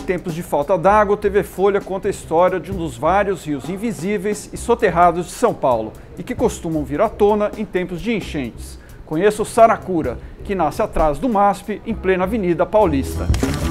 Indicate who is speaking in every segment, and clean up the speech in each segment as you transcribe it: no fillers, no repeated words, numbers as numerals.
Speaker 1: tempos de falta d'água, o TV Folha conta a história de um dos vários rios invisíveis e soterrados de São Paulo e que costumam vir à tona em tempos de enchentes. Conheça o Saracura, que nasce atrás do MASP, em plena Avenida Paulista.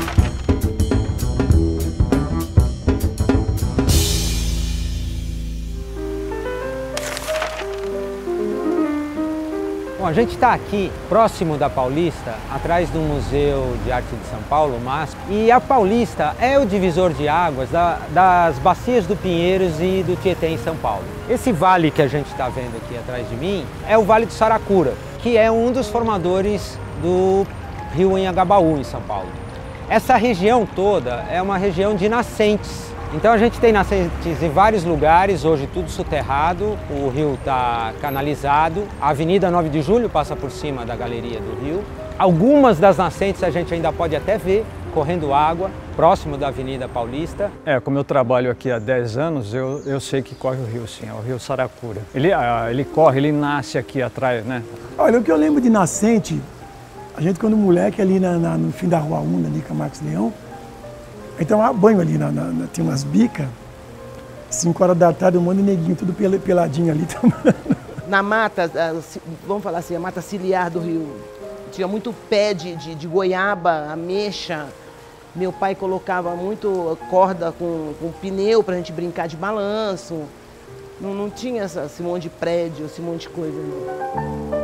Speaker 2: Bom, a gente está aqui, próximo da Paulista, atrás do Museu de Arte de São Paulo, o MASP, e a Paulista é o divisor de águas das bacias do Pinheiros e do Tietê em São Paulo. Esse vale que a gente está vendo aqui atrás de mim é o Vale do Saracura, que é um dos formadores do rio Anhangabaú, em São Paulo. Essa região toda é uma região de nascentes. Então a gente tem nascentes em vários lugares, hoje tudo soterrado, o rio está canalizado, a Avenida 9 de Julho passa por cima da galeria do rio. Algumas das nascentes a gente ainda pode até ver correndo água, próximo da Avenida Paulista.
Speaker 1: Como eu trabalho aqui há 10 anos, eu sei que corre o rio sim, é o rio Saracura. Ele corre, ele nasce aqui atrás, né?
Speaker 3: Olha, o que eu lembro de nascente, a gente quando moleque ali no fim da Rua Una, ali com a Marcos Leão, então há banho ali, tinha umas bicas, 5 horas da tarde, um monte de neguinho, tudo peladinho ali.
Speaker 4: Na mata, vamos falar assim, a mata ciliar do rio, tinha muito pé de goiaba, ameixa. Meu pai colocava muito corda com pneu para a gente brincar de balanço. Não tinha esse monte de prédio, esse monte de coisa. Não.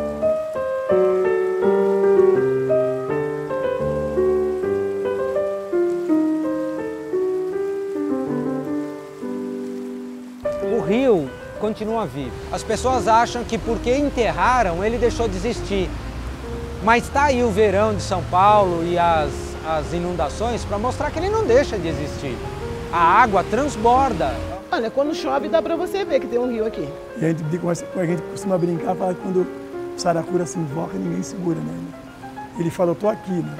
Speaker 2: O rio continua vivo. As pessoas acham que porque enterraram, ele deixou de existir. Mas está aí o verão de São Paulo e as inundações para mostrar que ele não deixa de existir. A água transborda.
Speaker 4: Olha, quando chove dá para você ver que tem um rio aqui.
Speaker 3: E a gente costuma brincar, fala que quando o Saracura se invoca, ninguém segura, né? Ele fala, eu tô aqui, né?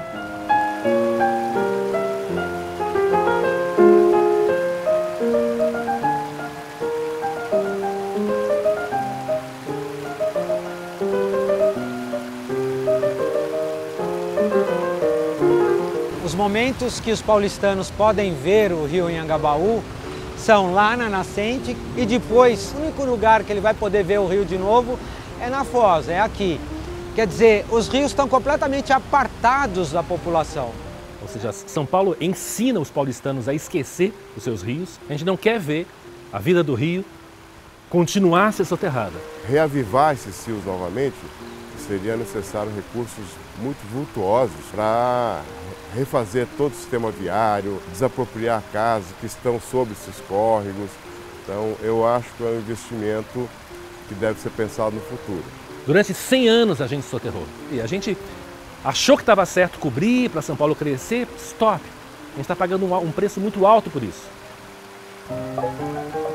Speaker 2: Os momentos que os paulistanos podem ver o rio Anhangabaú são lá na nascente e depois o único lugar que ele vai poder ver o rio de novo é na foz, é aqui. Quer dizer, os rios estão completamente apartados da população.
Speaker 5: Ou seja, São Paulo ensina os paulistanos a esquecer os seus rios. A gente não quer ver a vida do rio continuar a ser soterrada.
Speaker 6: Reavivar esses rios novamente seria necessário recursos muito vultuosos para refazer todo o sistema viário, desapropriar casas que estão sob esses córregos. Então, eu acho que é um investimento que deve ser pensado no futuro.
Speaker 5: Durante 100 anos a gente soterrou. E a gente achou que estava certo cobrir para São Paulo crescer. Stop! A gente está pagando um preço muito alto por isso.